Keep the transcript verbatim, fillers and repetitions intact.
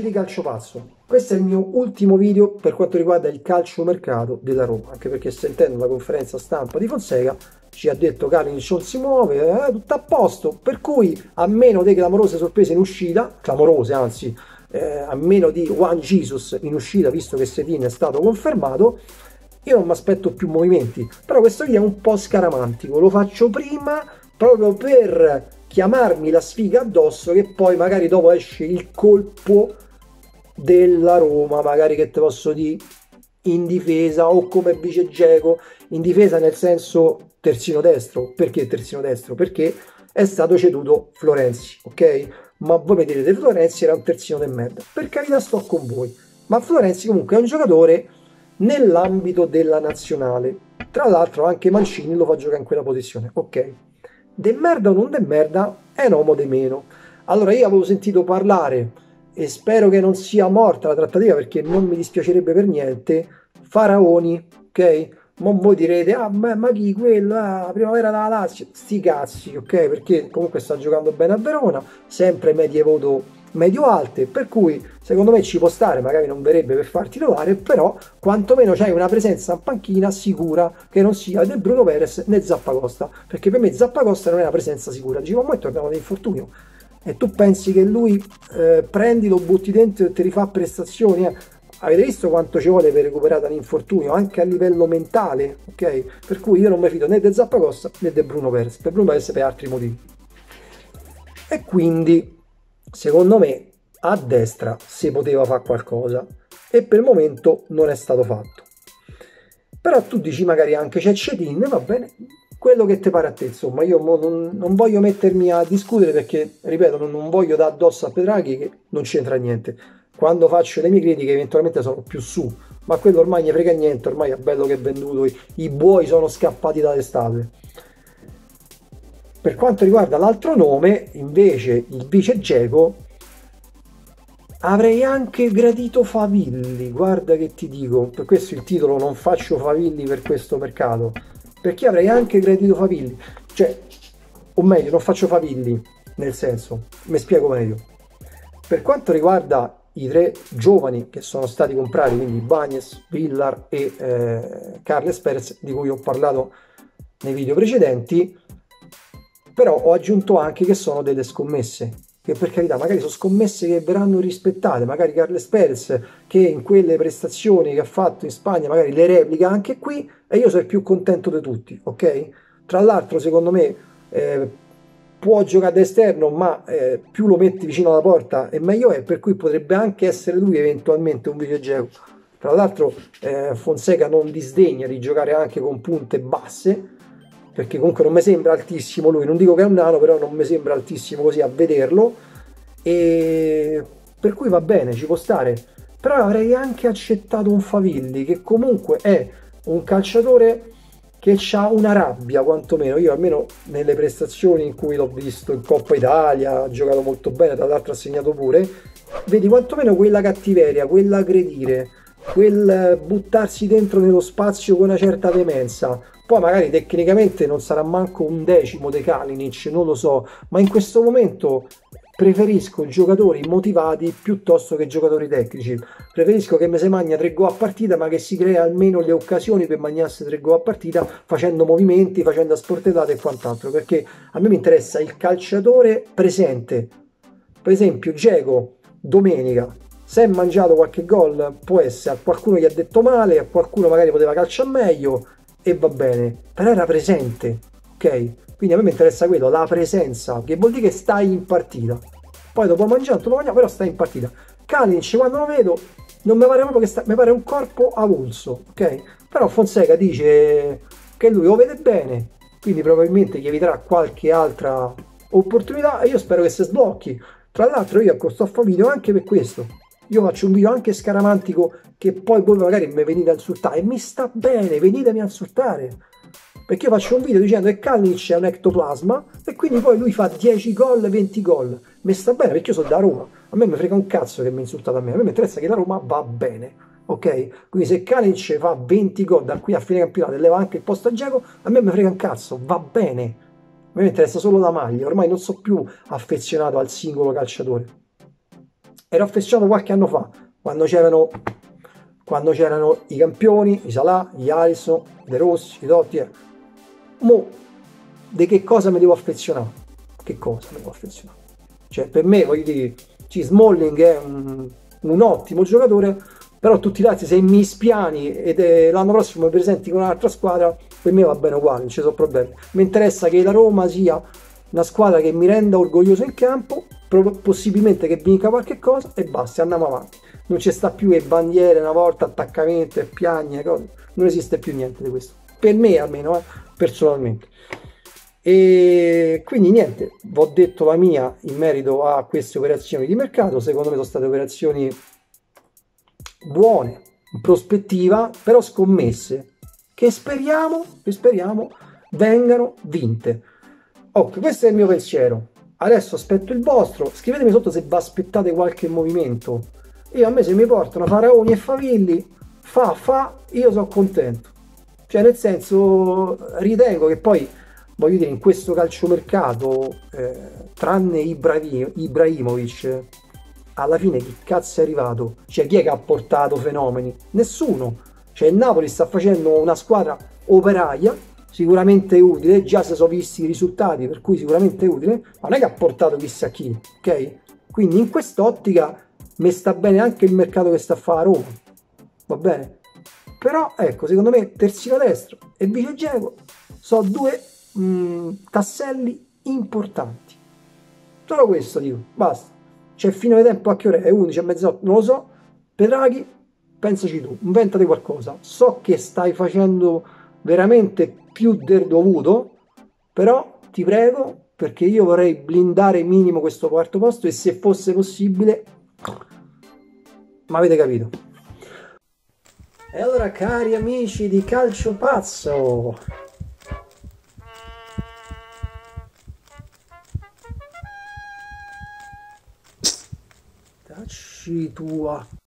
di calciopazzo. Questo è il mio ultimo video per quanto riguarda il calciomercato della Roma, anche perché sentendo la conferenza stampa di Fonseca ci ha detto Kalinic non si muove, eh, tutto a posto, per cui a meno di clamorose sorprese in uscita, clamorose anzi, eh, a meno di Juan Jesus in uscita, visto che Sedin è stato confermato, io non mi aspetto più movimenti. Però questo video è un po' scaramantico, lo faccio prima proprio per chiamarmi la sfiga addosso, che poi magari dopo esce il colpo della Roma, magari che te posso dire in difesa o come vice Dzeko, in difesa nel senso terzino destro. Perché terzino destro? Perché è stato ceduto Florenzi, ok? Ma voi mi direte Florenzi era un terzino di merda, per carità sto con voi, ma Florenzi comunque è un giocatore nell'ambito della nazionale, tra l'altro anche Mancini lo fa giocare in quella posizione, ok? De merda o non de merda è un uomo di meno. Allora io avevo sentito parlare, e spero che non sia morta la trattativa perché non mi dispiacerebbe per niente, Faraoni, ok? Ma voi direte, ah ma, ma chi quello, ah, primavera dalla Lazio, sti cazzi, ok? Perché comunque sta giocando bene a Verona, sempre medie voto medio-alte, per cui secondo me ci può stare, magari non verrebbe per far titolare, però quantomeno c'hai una presenza in panchina sicura che non sia né Bruno Perez né Zappacosta, perché per me Zappacosta non è una presenza sicura. Dicevo, ma torniamo all'infortunio e tu pensi che lui eh, prendi, lo butti dentro e ti rifà prestazioni, eh? Avete visto quanto ci vuole per recuperare dall'infortunio anche a livello mentale, ok? Per cui io non mi fido né di Zappacosta né di Bruno Perez, per Bruno Perez per altri motivi. E quindi secondo me a destra si poteva fare qualcosa e per il momento non è stato fatto. Però tu dici magari anche c'è Cedin, va bene, quello che ti pare a te, insomma. Io non, non voglio mettermi a discutere perché, ripeto, non, non voglio dare addosso a Petraghi che non c'entra niente. Quando faccio le mie critiche eventualmente sono più su, ma quello ormai ne frega niente, ormai è bello che è venduto, i, i buoi sono scappati dalle stalle. Per quanto riguarda l'altro nome, invece, il vice Dzeko, avrei anche gradito Favilli, guarda che ti dico, per questo il titolo non faccio Favilli per questo mercato, perché avrei anche gradito Favilli, cioè, o meglio, non faccio Favilli, nel senso, mi spiego meglio. Per quanto riguarda i tre giovani che sono stati comprati, quindi Bagnes, Villar e eh, Carles Perez, di cui ho parlato nei video precedenti, però ho aggiunto anche che sono delle scommesse, che per carità magari sono scommesse che verranno rispettate, magari Carles Perez che in quelle prestazioni che ha fatto in Spagna magari le replica anche qui e io sono il più contento di tutti, ok? Tra l'altro secondo me eh, può giocare da esterno, ma eh, più lo metti vicino alla porta e meglio è, per cui potrebbe anche essere lui eventualmente un vice Dzeko. Tra l'altro eh, Fonseca non disdegna di giocare anche con punte basse, perché comunque non mi sembra altissimo lui, non dico che è un nano, però non mi sembra altissimo così a vederlo, e per cui va bene, ci può stare. Però avrei anche accettato un Favilli, che comunque è un calciatore che ha una rabbia, quantomeno io almeno nelle prestazioni in cui l'ho visto in Coppa Italia, ha giocato molto bene, tra l'altro ha segnato pure, vedi quantomeno quella cattiveria, quell'aggredire, quel buttarsi dentro nello spazio con una certa veemenza. Poi magari tecnicamente non sarà manco un decimo di Kalinic, non lo so, ma in questo momento preferisco giocatori motivati piuttosto che giocatori tecnici. Preferisco che mi si magna tre gol a partita, ma che si crea almeno le occasioni per mangiarsi tre gol a partita, facendo movimenti, facendo sportelate e quant'altro, perché a me mi interessa il calciatore presente. Per esempio Dzeko domenica, se è mangiato qualche gol, può essere, a qualcuno gli ha detto male, a qualcuno magari poteva calciare meglio, e va bene, però era presente, ok? Quindi a me mi interessa quello, la presenza, che vuol dire che stai in partita. Poi dopo mangiare, dopo mangiare, però stai in partita. Kalinic, quando lo vedo, non mi pare proprio che sta, mi pare un corpo avulso, ok? Però Fonseca dice che lui lo vede bene, quindi probabilmente gli eviterà qualche altra opportunità e io spero che si sblocchi. Tra l'altro io accosto a fa video anche per questo. Io faccio un video anche scaramantico che poi voi magari mi venite a insultare e mi sta bene, venitemi a insultare, perché io faccio un video dicendo che Kalinic è un ectoplasma e quindi poi lui fa dieci gol, venti gol, mi sta bene perché io sono da Roma, a me mi frega un cazzo che mi insultate a me, a me mi interessa che la Roma va bene, ok? Quindi se Kalinic fa venti gol da qui a fine campionato e leva anche il posto a Dzeko, a me mi frega un cazzo, va bene, a me mi interessa solo la maglia, ormai non sono più affezionato al singolo calciatore. ero affezionato qualche anno fa, quando c'erano quando c'erano i campioni, i Salah, gli Alisson, i De Rossi, i Totti. Eh. Mo, di che cosa mi devo affezionare? Che cosa mi devo affezionare? Cioè, per me, voglio dire, sì, Smalling è un, un ottimo giocatore, però tutti gli altri, se mi spiani e l'anno prossimo mi presenti con un'altra squadra, per me va bene uguale, non ci sono problemi. Mi interessa che la Roma sia una squadra che mi renda orgoglioso in campo, possibilmente che vinca qualche cosa e basta, andiamo avanti. Non ci sta più le bandiere una volta, attaccamento e piagne, cose. Non esiste più niente di questo. Per me almeno, eh, personalmente. E quindi niente, vi ho detto la mia in merito a queste operazioni di mercato. Secondo me sono state operazioni buone, in prospettiva, però scommesse, che speriamo, che speriamo vengano vinte. Ok, questo è il mio pensiero. Adesso aspetto il vostro. Scrivetemi sotto se vi aspettate qualche movimento. Io a me se mi portano Faraoni e Favilli, fa, fa, io sono contento. Cioè nel senso, ritengo che poi, voglio dire, in questo calciomercato, eh, tranne Ibrahim, Ibrahimovic, alla fine chi cazzo è arrivato? Cioè chi è che ha portato fenomeni? Nessuno. Cioè il Napoli sta facendo una squadra operaia, sicuramente utile, già si sono visti i risultati, per cui sicuramente utile, ma non è che ha portato chissà chi, ok? Quindi in quest'ottica mi sta bene anche il mercato che sta a fare a Roma, va bene? Però ecco, secondo me terzino destro e vice Dzeko sono due mh, tasselli importanti. Solo questo dico, basta. C'è fino di tempo a che ora è? undici e mezzanotte, non lo so. Pedraghi, pensaci tu, inventati qualcosa. So che stai facendo veramente più del dovuto, però ti prego, perché io vorrei blindare minimo questo quarto posto e se fosse possibile, ma avete capito. E allora cari amici di Calcio Pazzo, tacci tua.